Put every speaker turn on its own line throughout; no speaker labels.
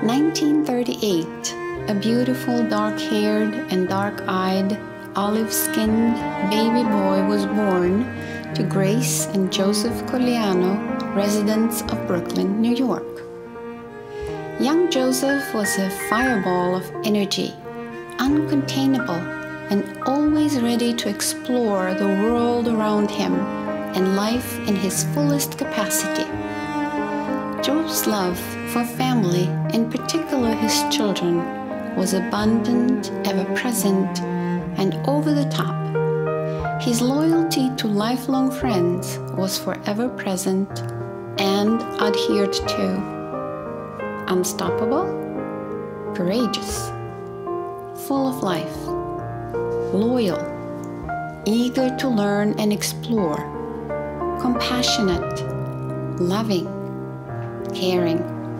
1938, a beautiful dark-haired and dark-eyed, olive-skinned baby boy was born to Grace and Joseph Coliano, residents of Brooklyn, New York. Young Joseph was a fireball of energy, uncontainable, and always ready to explore the world around him and life in his fullest capacity. Joe's love for family, in particular his children, was abundant, ever-present, and over the top. His loyalty to lifelong friends was forever present and adhered to. Unstoppable, courageous, full of life, loyal, eager to learn and explore, compassionate, loving, caring.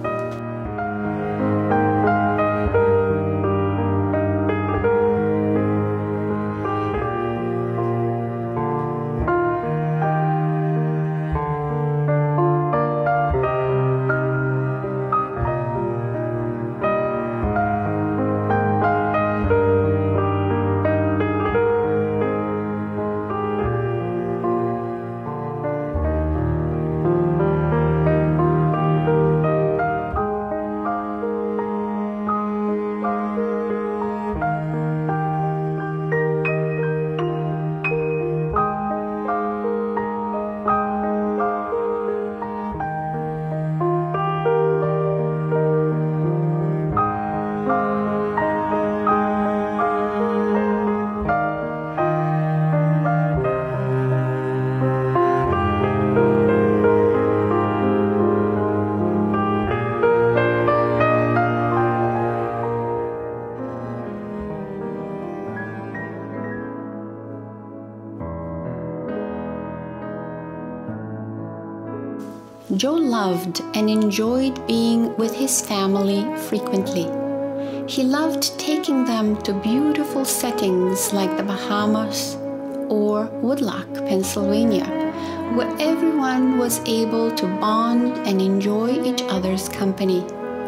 Joe loved and enjoyed being with his family frequently. He loved taking them to beautiful settings like the Bahamas or Woodloch, Pennsylvania, where everyone was able to bond and enjoy each other's company.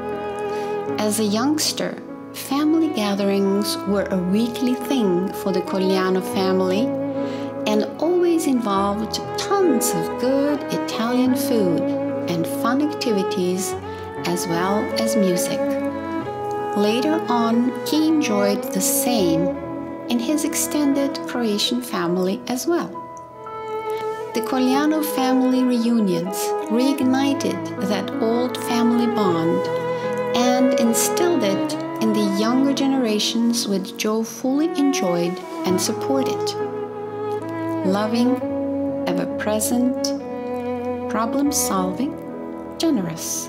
As a youngster, family gatherings were a weekly thing for the Coliano family and always involved tons of good Italian food and fun activities as well as music. Later on, he enjoyed the same in his extended Croatian family as well. The Coliano family reunions reignited that old family bond and instilled it in the younger generations, which Joe fully enjoyed and supported. Loving, ever-present, problem-solving, generous.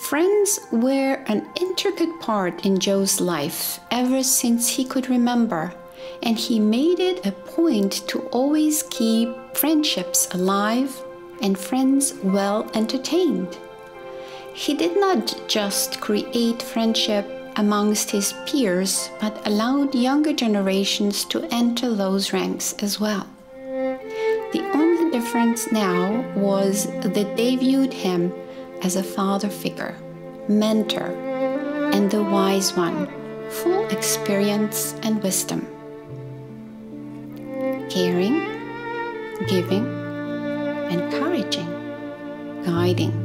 Friends were an intricate part in Joe's life ever since he could remember, and he made it a point to always keep friendships alive and friends well entertained. He did not just create friendship amongst his peers, but allowed younger generations to enter those ranks as well. The only difference now was that they viewed him as a father figure, mentor, and the wise one, full experience and wisdom. Caring, giving, encouraging, guiding.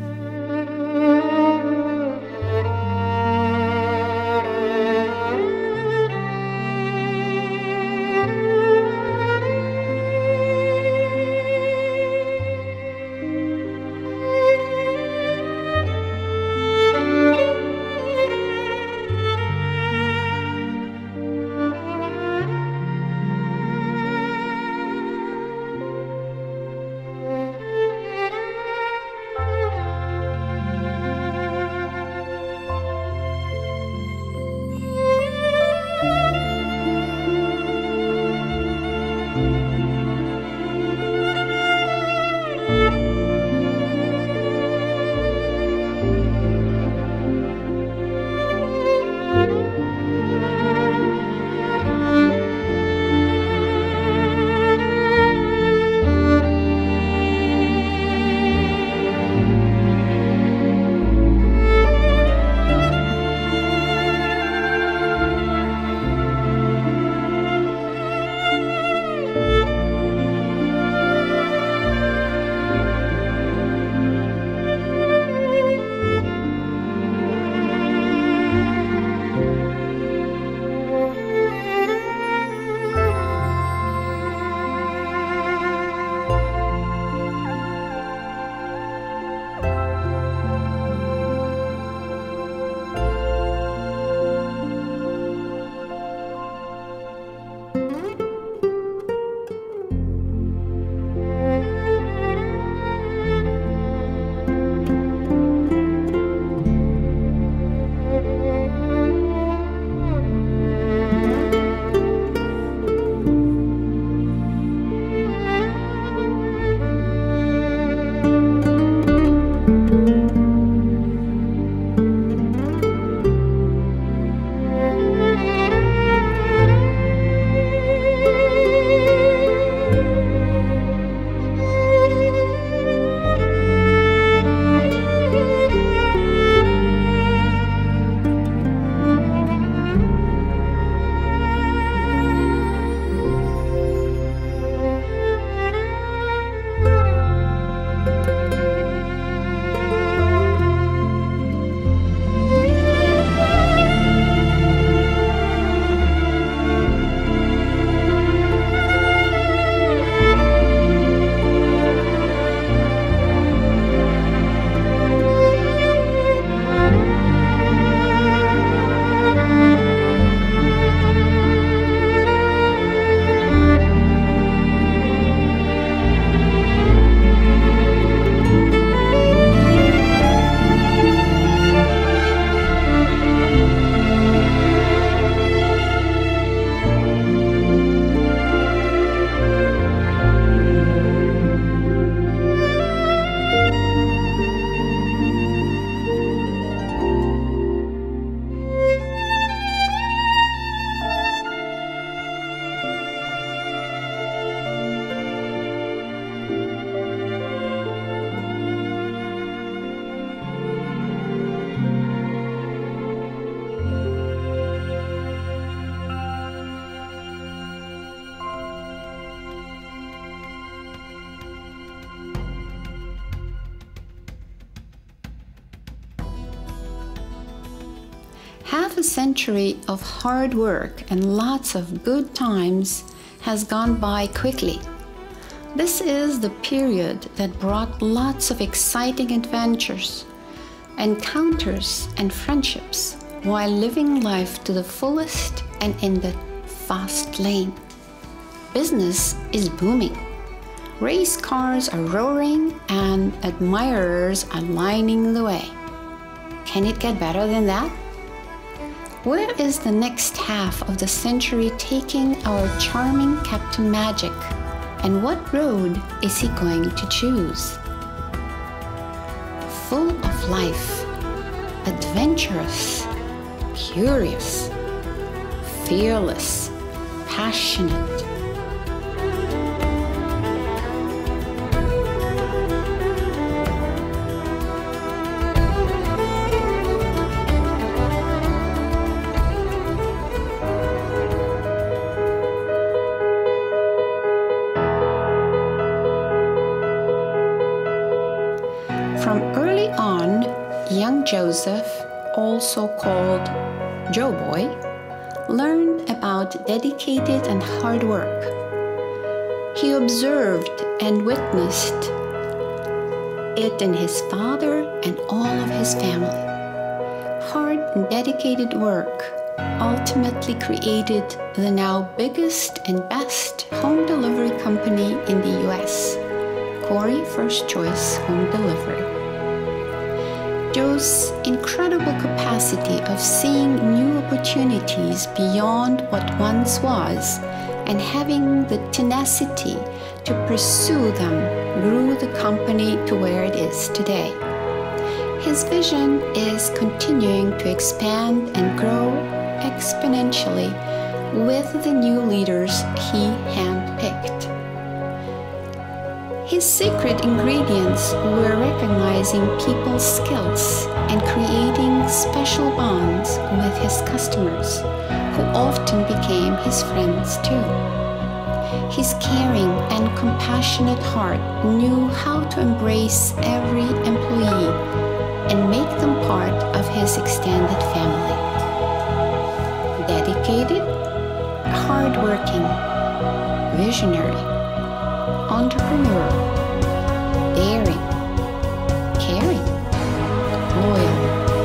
Half a century of hard work and lots of good times has gone by quickly. This is the period that brought lots of exciting adventures, encounters, and friendships while living life to the fullest and in the fast lane. Business is booming. Race cars are roaring and admirers are lining the way. Can it get better than that? Where is the next half of the century taking our charming Captain Magic? And what road is he going to choose? Full of life, adventurous, curious, fearless, passionate. From early on, young Joseph, also called Joe Boy, learned about dedicated and hard work. He observed and witnessed it in his father and all of his family. Hard and dedicated work ultimately created the now biggest and best home delivery company in the US, Cory First Choice Home Delivery. Joe's incredible capacity of seeing new opportunities beyond what once was and having the tenacity to pursue them grew the company to where it is today. His vision is continuing to expand and grow exponentially with the new leaders he handpicked. His secret ingredients were recognizing people's skills and creating special bonds with his customers, who often became his friends too. His caring and compassionate heart knew how to embrace every employee and make them part of his extended family. Dedicated, hardworking, visionary, entrepreneur, daring, caring, loyal.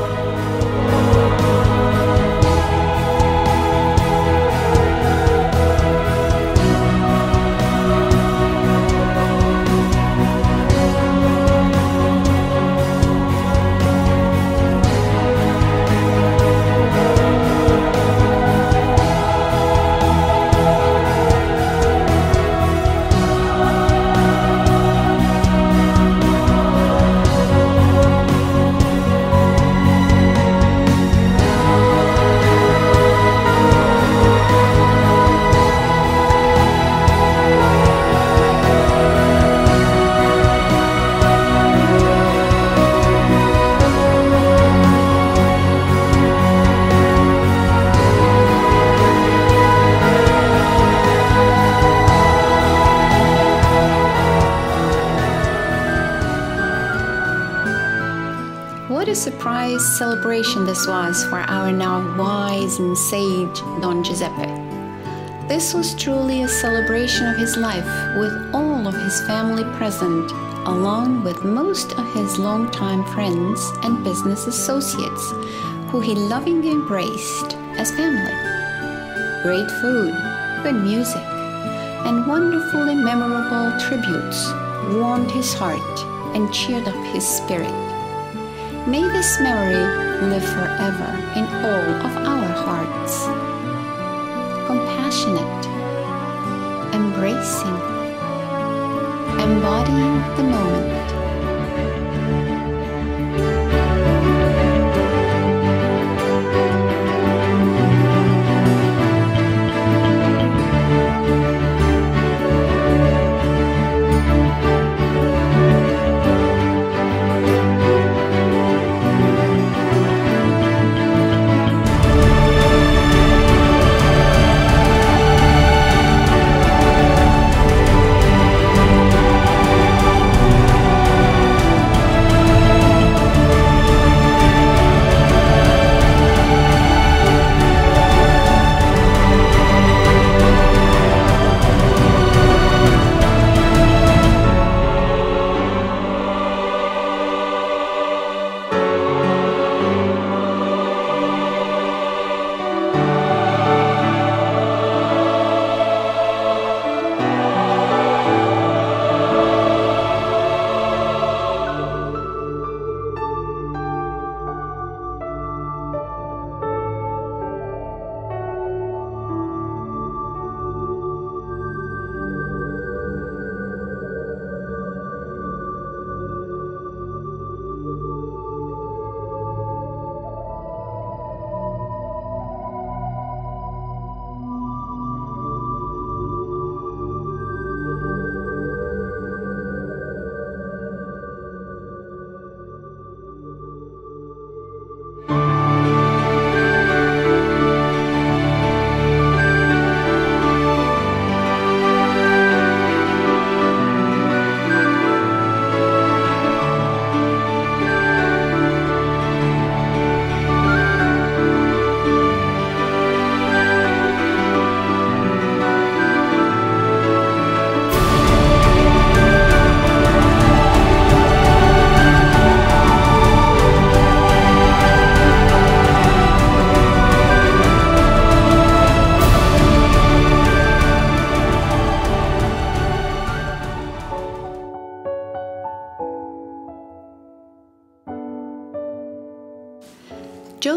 What a surprise celebration this was for our now wise and sage Don Giuseppe. This was truly a celebration of his life with all of his family present, along with most of his longtime friends and business associates, who he lovingly embraced as family. Great food, good music, and wonderfully memorable tributes warmed his heart and cheered up his spirit. May this memory live forever in all of our hearts. Compassionate, embracing, embodying the moment.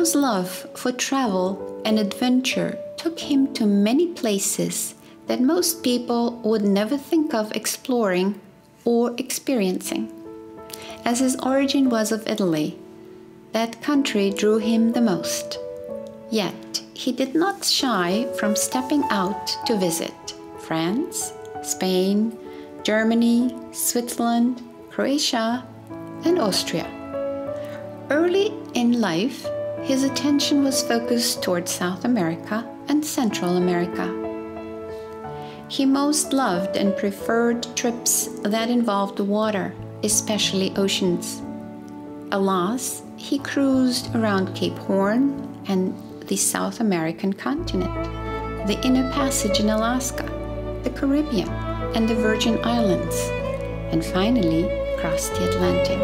Joe's love for travel and adventure took him to many places that most people would never think of exploring or experiencing. As his origin was of Italy, that country drew him the most. Yet, he did not shy from stepping out to visit France, Spain, Germany, Switzerland, Croatia, and Austria. Early in life, his attention was focused towards South America and Central America. He most loved and preferred trips that involved the water, especially oceans. Alas, he cruised around Cape Horn and the South American continent, the Inner Passage in Alaska, the Caribbean, and the Virgin Islands, and finally crossed the Atlantic.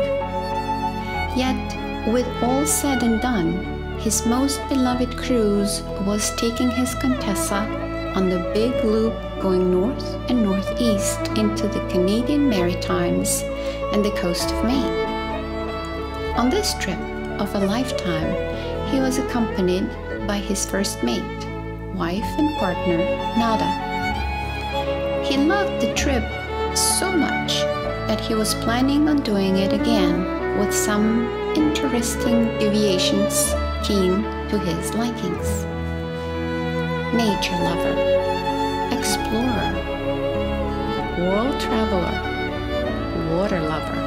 Yet, with all said and done, his most beloved cruise was taking his Contessa on the big loop going north and northeast into the Canadian Maritimes and the coast of Maine. On this trip of a lifetime, he was accompanied by his first mate, wife and partner, Nada. He loved the trip so much that he was planning on doing it again with some interesting deviations keen to his likings. Nature lover, explorer, world traveler, water lover.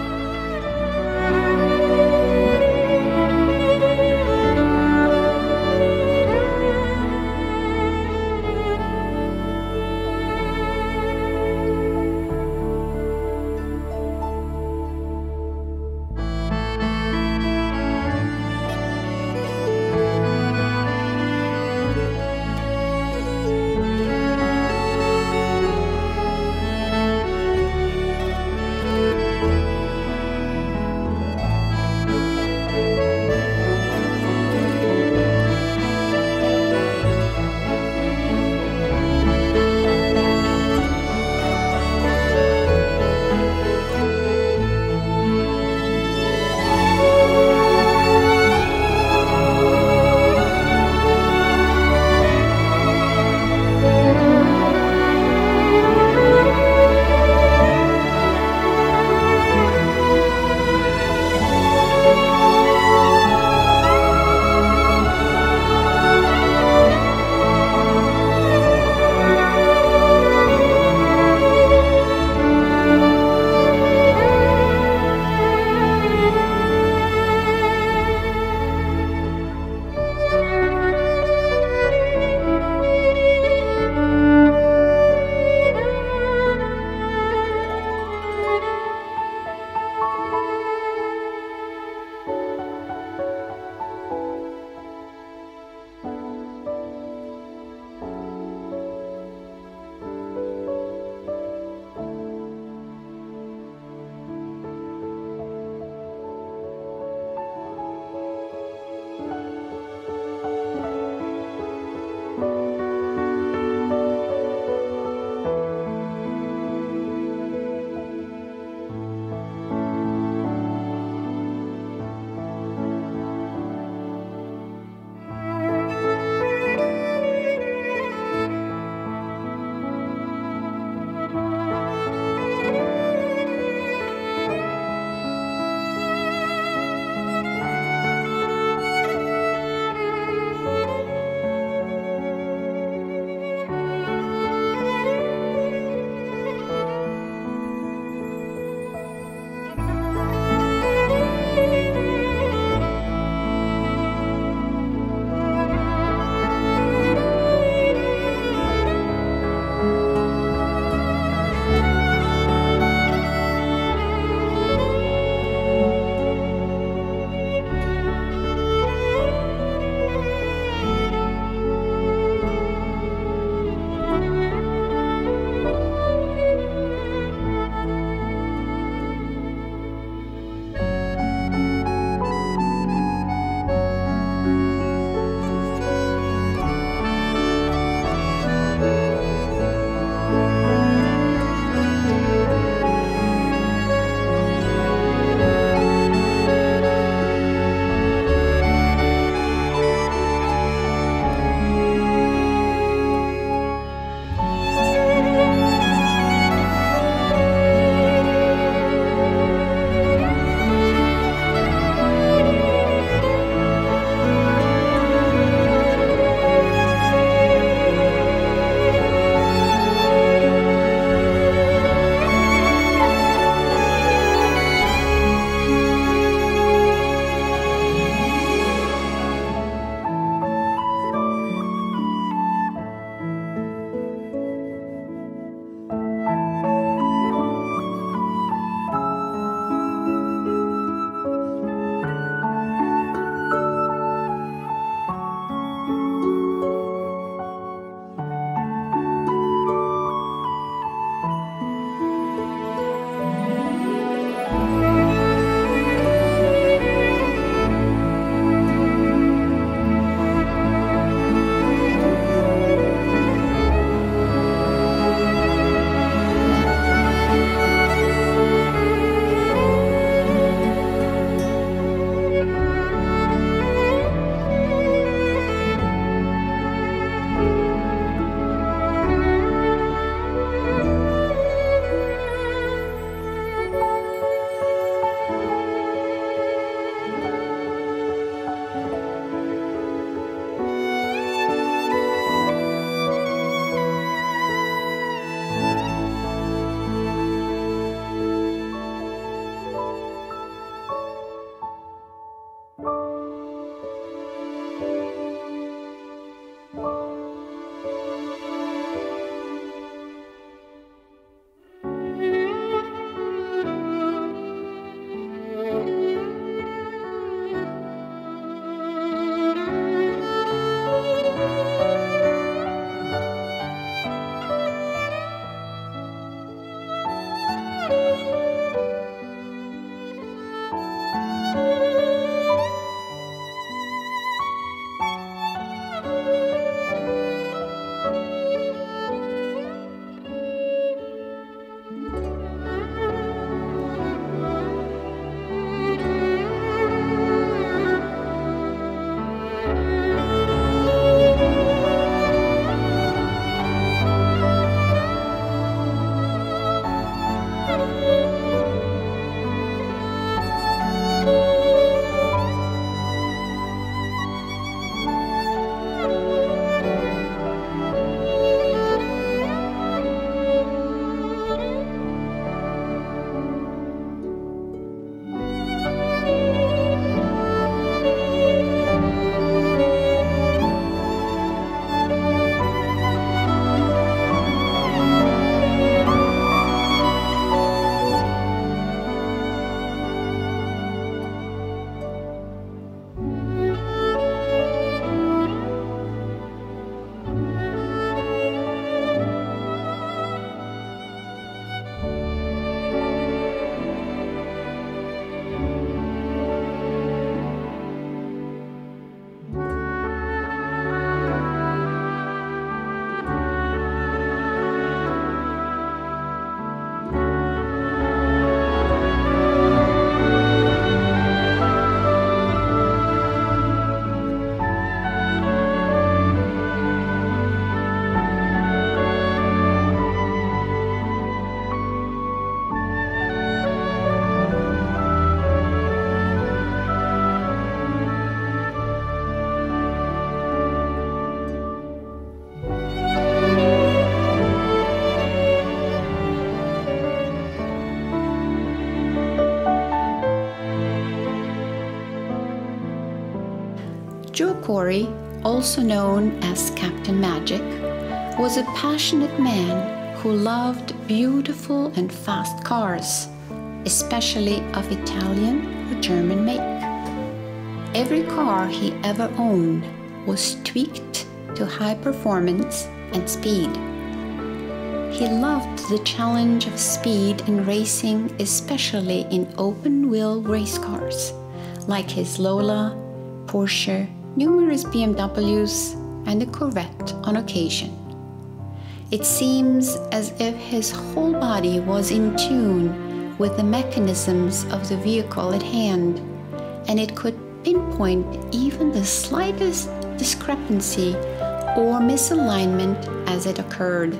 Cory, also known as Captain Magic, was a passionate man who loved beautiful and fast cars, especially of Italian or German make. Every car he ever owned was tweaked to high performance and speed. He loved the challenge of speed in racing, especially in open-wheel race cars, like his Lola, Porsche, numerous BMWs, and a Corvette on occasion. It seems as if his whole body was in tune with the mechanisms of the vehicle at hand, and it could pinpoint even the slightest discrepancy or misalignment as it occurred.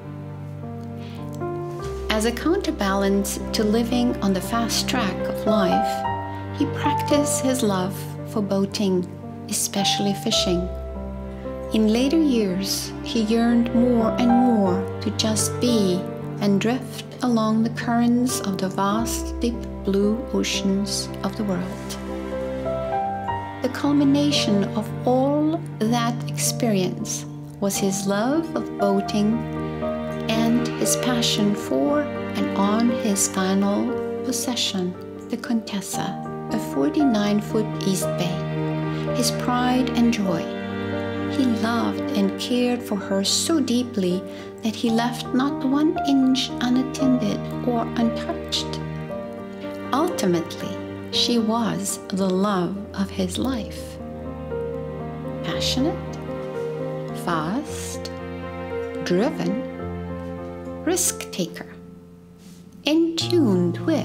As a counterbalance to living on the fast track of life, he practiced his love for boating, especially fishing. In later years, he yearned more and more to just be and drift along the currents of the vast, deep blue oceans of the world. The culmination of all that experience was his love of boating and his passion for and on his final possession, the Contessa, a 49-foot East Bay, his pride and joy. He loved and cared for her so deeply that he left not 1 inch unattended or untouched. Ultimately, she was the love of his life. Passionate, fast, driven, risk-taker, in tune with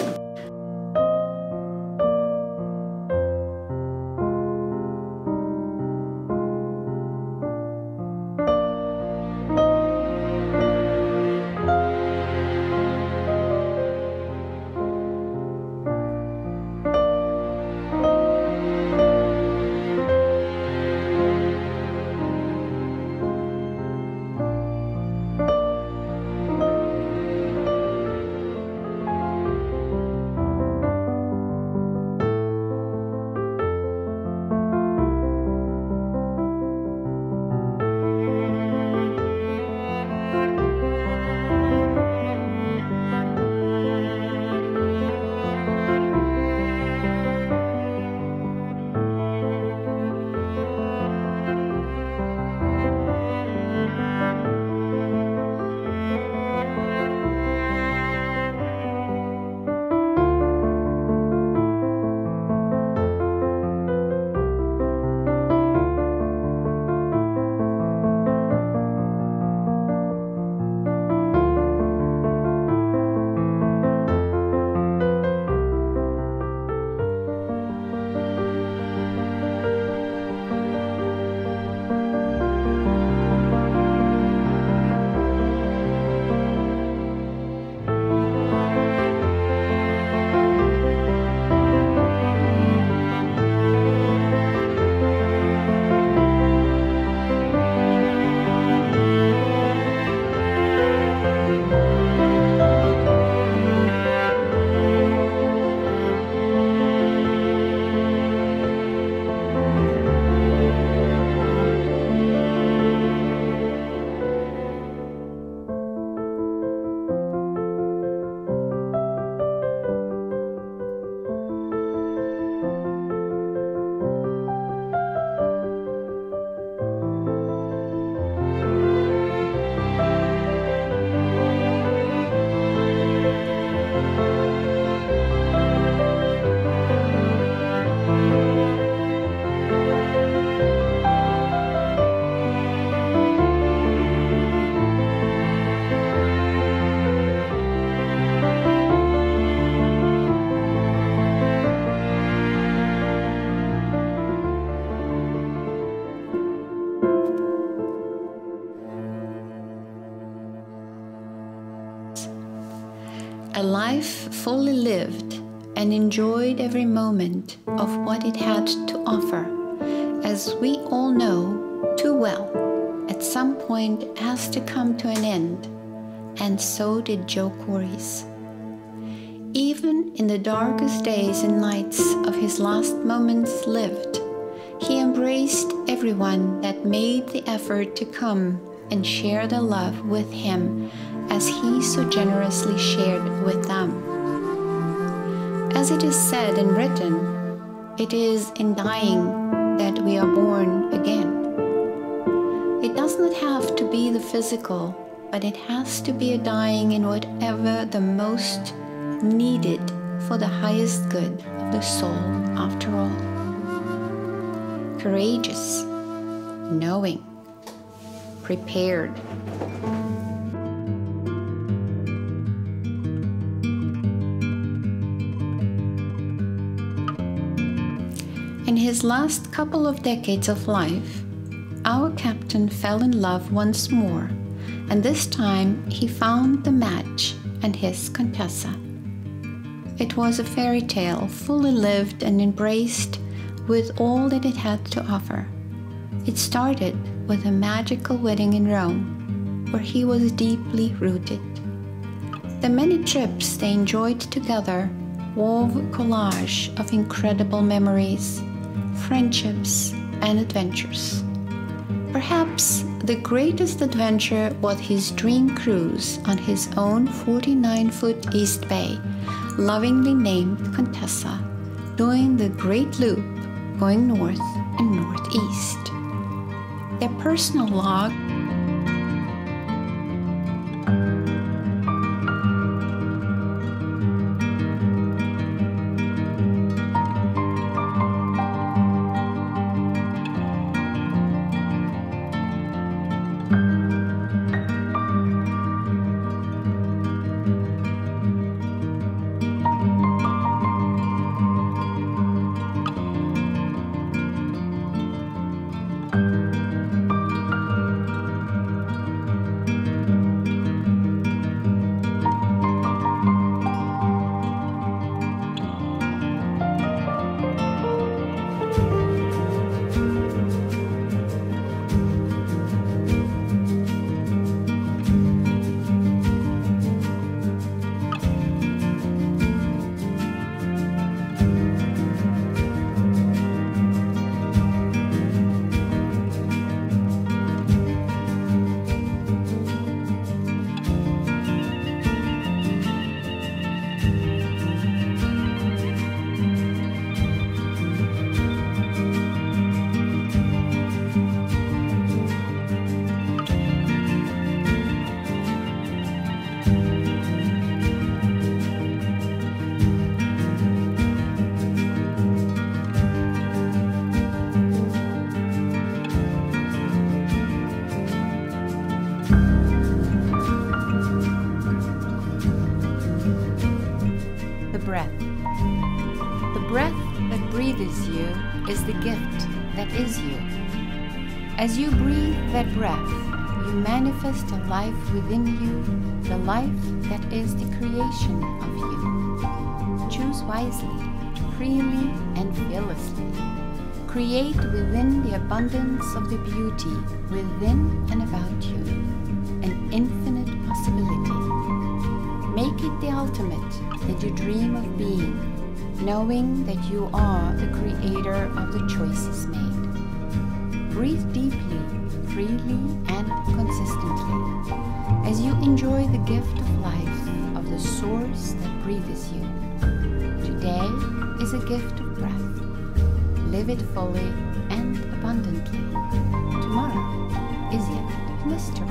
a life fully lived and enjoyed every moment of what it had to offer. As we all know too well, at some point has to come to an end, and so did Joe Cory's. Even in the darkest days and nights of his last moments lived, He embraced everyone that made the effort to come and share the love with him as he so generously shared with them. As it is said and written, it is in dying that we are born again. It does not have to be the physical, but it has to be a dying in whatever the most needed for the highest good of the soul after all. Courageous, knowing, prepared. In his last couple of decades of life, our captain fell in love once more, and this time he found the match and his Contessa. It was a fairy tale fully lived and embraced with all that it had to offer. It started with a magical wedding in Rome, where he was deeply rooted. The many trips they enjoyed together wove a collage of incredible memories, friendships, and adventures. Perhaps the greatest adventure was his dream cruise on his own 49-foot East Bay, lovingly named Contessa, doing the Great Loop, going north and northeast. Their personal log breathes you is the gift that is you. As you breathe that breath, you manifest a life within you, the life that is the creation of you. Choose wisely, freely, and fearlessly. Create within the abundance of the beauty within and about you, an infinite possibility. Make it the ultimate that you dream of being, knowing that you are the creator of the choices made. Breathe deeply, freely, and consistently as you enjoy the gift of life of the source that breathes you. Today is a gift of breath. Live it fully and abundantly. Tomorrow is yet a mystery.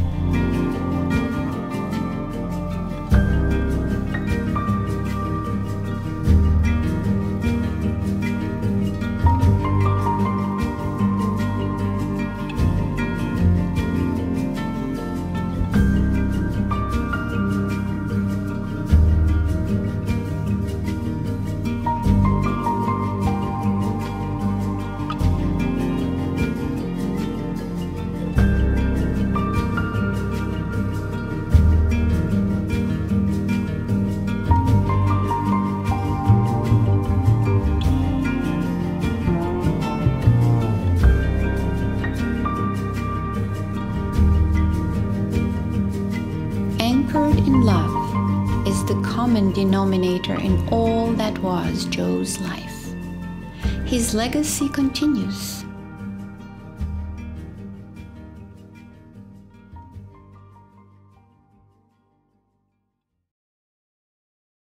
Anchored in love is the common denominator in all that was Joe's life. His legacy continues.